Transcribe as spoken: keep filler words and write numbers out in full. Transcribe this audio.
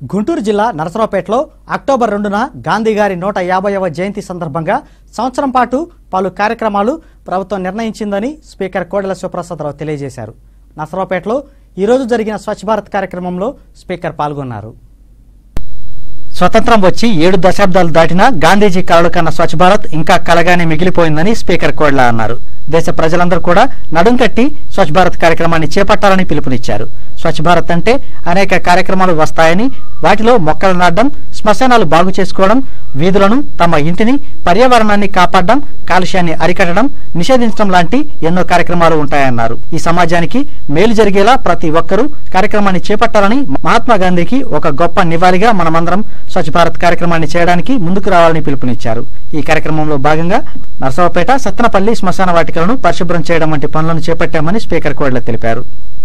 గుంటూరు జిల్లా నరసరావుపేటలో అక్టోబర్ రెండున గాంధీ గారి నూట యాభైవ జయంతి సందర్భంగా సంవత్సరం పాటు పలు కార్యక్రమాలు ప్రభుత్వం నిర్ణయించిందని స్పీకర్ కోడెల శివప్రసాదరావు తెలియజేశారు. నరసరావుపేటలో ఈ రోజు జరిగిన స్వచ్ఛ భారత్ కార్యక్రమంలో స్పీకర్ పాల్గొన్నారు. స్వతంత్రం వచ్చి ఏడు దశాబ్దాలు దాటినా గాంధీజీ కలలు కన్న స్వచ్ఛ భారత్ ఇంకా కలగానే మిగిలిపోయిందని స్పీకర్ కోడెల అన్నారు. దేశ ప్రజలందరూ కూడా నడుం కట్టి స్వచ్ఛ భారత్ కార్యక్రమాన్ని చేపట్టాలని పిలుపునిచ్చారు. స్వచ్ఛ భారత్ అంటే అనేక కార్యక్రమాలు వస్తాయని, వాటిలో మొక్కలు నాటడం, శ్మశానాలు బాగు చేసుకోవడం, వీధులను, తమ ఇంటిని, పర్యావరణాన్ని కాపాడడం, కాలుష్యాన్ని అరికట్టడం, నిషేధించడం లాంటి ఎన్నో కార్యక్రమాలు ఉంటాయన్నారు. ఈ సమాజానికి మేలు జరిగేలా ప్రతి ఒక్కరూ కార్యక్రమాన్ని చేపట్టాలని, మహాత్మా గాంధీకి ఒక గొప్ప నివాళిగా మనమందరం స్వచ్ఛ భారత్ కార్యక్రమాన్ని చేయడానికి ముందుకు రావాలని పిలుపునిచ్చారు. ఈ కార్యక్రమంలో భాగంగా నరసరావుపేట, సత్తెనపల్లి శ్మశాన వాటికలను పరిశుభ్రం చేయడం వంటి పనులను చేపట్టామని స్పీకర్ కోడెల తెలిపారు.